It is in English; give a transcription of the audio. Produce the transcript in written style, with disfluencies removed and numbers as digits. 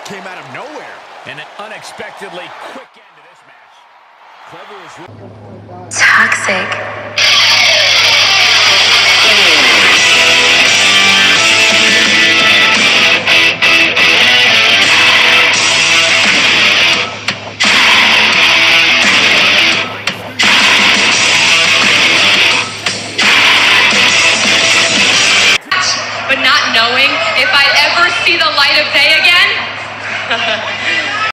came out of nowhere. And an unexpectedly quick end to this match. Toxic.